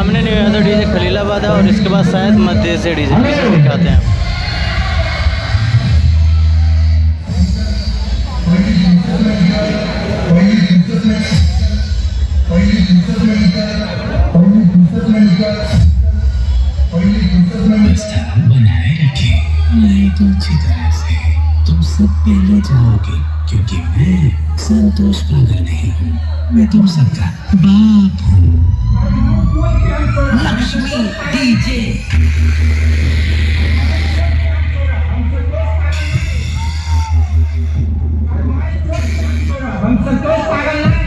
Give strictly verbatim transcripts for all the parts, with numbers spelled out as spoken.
सामने new Yadav DJ Khalilabad है और इसके बाद शायद मध्य से डीजे पीछे दिखाते हैं। बनाए रखे नहीं तो अच्छी तरह से तुम सब पहले जाओगे, क्योंकि मैं संतोष पागल नहीं हूँ, मैं तुम सबका बाप हूँ। लक्ष्मी डीजे हम संतोष पागल नहीं।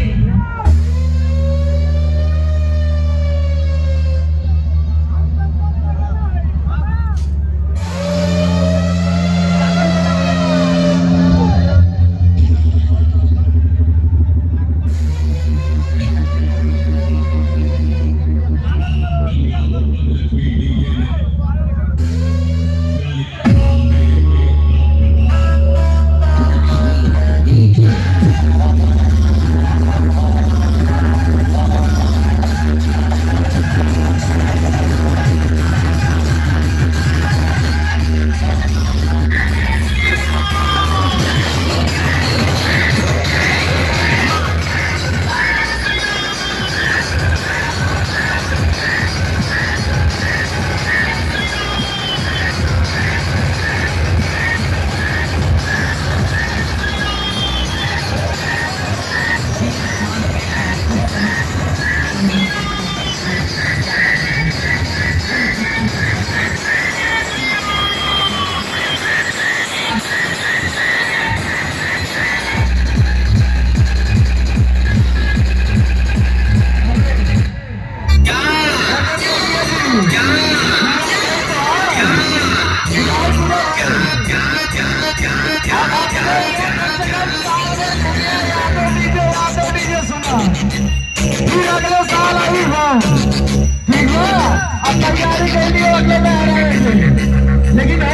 लेकिन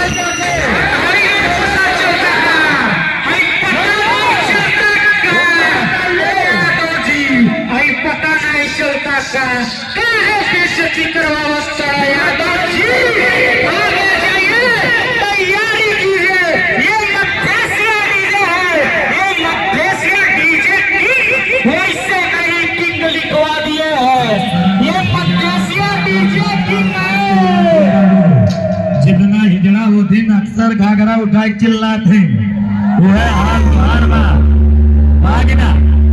पता नहीं चलता का बेइज्जती करवावत चढ़ा यादव जी, आगे जाइए, तैयारी कीजिए। ये मधेसिया डीजे है, ये मधेसिया डीजे की वैसे नहीं किंग लिखवा दिए है, ये मधेसिया डीजे की नहीं। जितना हिजड़ा वो दिन अक्सर घाघरा उठा के चिल्लाते वो है हाल बार बार भागना।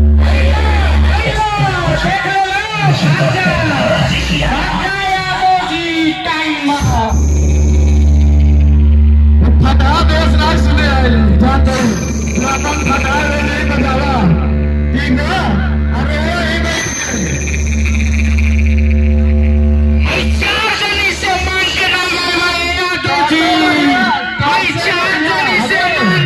फटा देश राज सुने आए जाते फटा नहीं बजावा ठीक है। अरे चार जनी से मांग के ना यादव जी, चार जनी से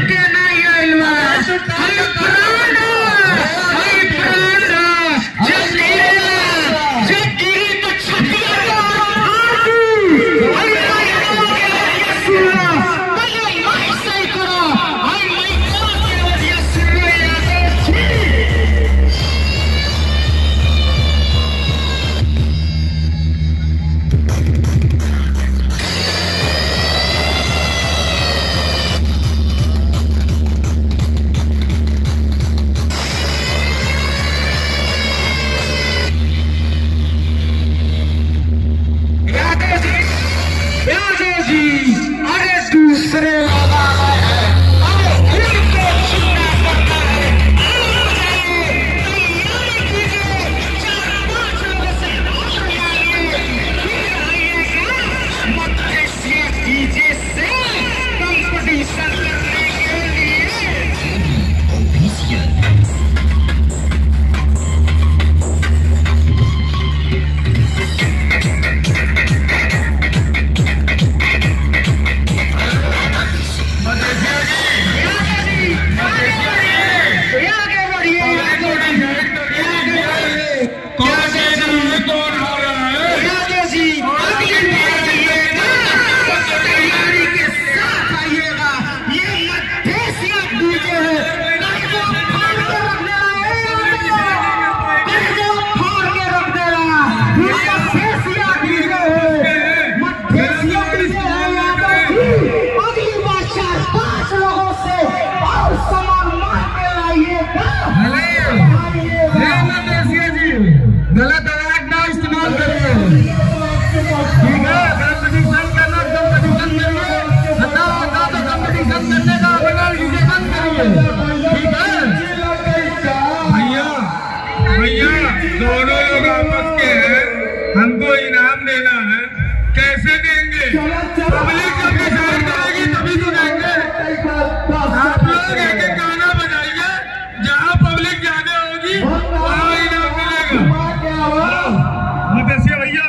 दोनों लोग आपस के हैं, हमको इनाम देना है, कैसे देंगे? पब्लिक जब डिसाइड करेगी तभी तो देंगे। आप लोग एक एक गाना बजाइए, जहाँ पब्लिक ज्यादा होगी वहाँ इनाम मिलेगा। मदेसिया भैया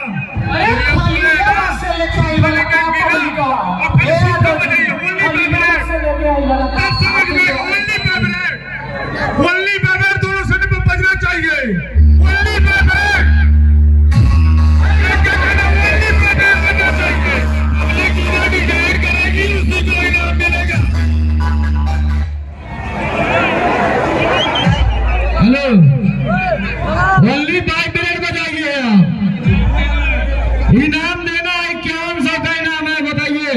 ओनली पेपर दोनों सेट पे बजना चाहिए। ओनली पेपर ओनली पेपर बजना चाहिए। अगले कीड़ा डिसाइड करेगी उसी को इनाम मिलेगा। हेलो, ओनली फाइव मिनट बजाइए आप। इनाम देना है, इक्यावन सौ का इनाम है, बताइए।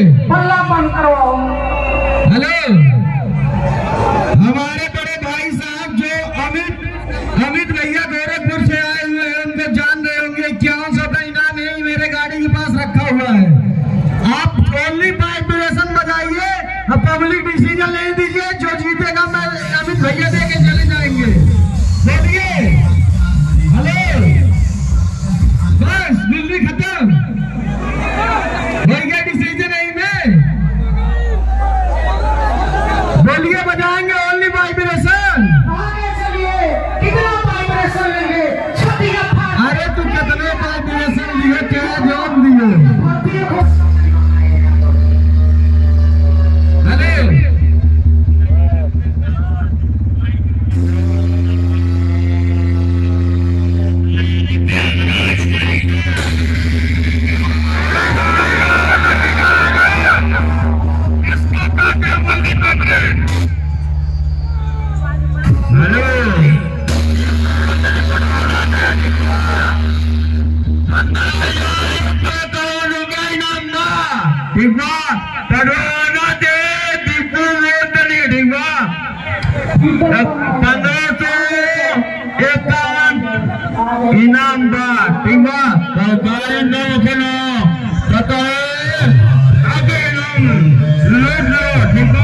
हेलो, हमारे बड़े भाई साहब जो अमित अमित भैया गोरखपुर से आए हुए हैं, उनको जान रहे होंगे। इक्यावन सौ का इनाम यही मेरे गाड़ी के पास रखा हुआ है। आप ओनली वाइब्रेशन बजाइए, पब्लिक डिसीजन ले दीजिए, जो जीतेगा मैं अमित भैया दे के चले जाएंगे। बोलिए हेलो, बस दिल्ली खत्म हो गया डिसीजन यही में। बोलिए, बजाएंगे ओनली वाइब्रेशन। अरे तू कितने वाइब्रेशन दिए, क्या जॉब दिए? पंद्रह सौ इक्यावन इनामदार टीमा सरकारी नौकरी पता है आगे नाम लूट लो टीमा।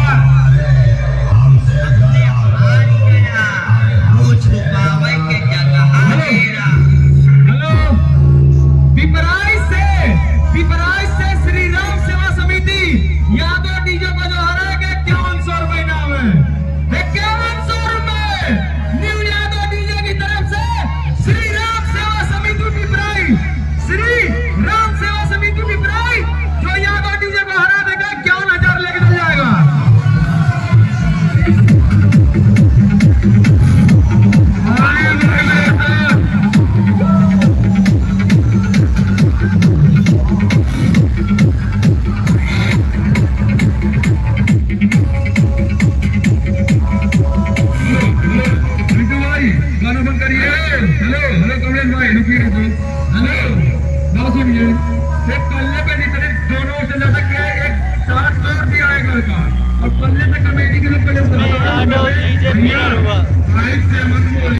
हेलो, पिपराइच से पिपराइच से श्री राम सेवा समिति यादव डीजे को जो हरा के इक्यावन सौ रुपए इनाम है। इक्यावन सौ रुपए न्यू यादव डीजे की तरफ से श्री राम सेवा समिति पिपराइच, श्री राम सेवा समिति पिपराइच जो यादव डीजे को हरा देगा इक्यावन हजार लेके चल जाएगा। गाना बंद करिए। हेलो हेलो कमलेश भाई, रुकिए रुकिए। हेलो, बात सुनिए, सिर्फ कल्ले पे नहीं करे, दोनों से लटक के एक साठ सौ रुपया आएगा का, और कल्ले पे कमेटी के लोग पहले